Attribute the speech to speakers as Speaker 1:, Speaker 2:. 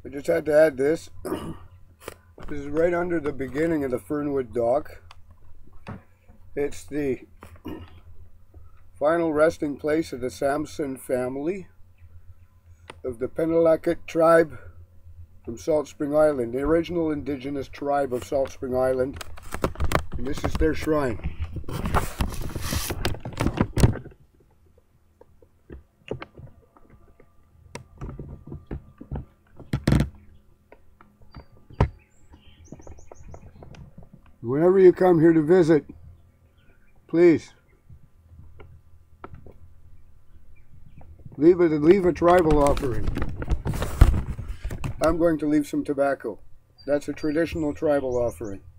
Speaker 1: I just had to add this. This is right under the beginning of the Fernwood Dock. It's the final resting place of the Sampson family of the Penelakut tribe from Salt Spring Island, the original indigenous tribe of Salt Spring Island. And this is their shrine. Whenever you come here to visit, please leave a tribal offering. I'm going to leave some tobacco. That's a traditional tribal offering.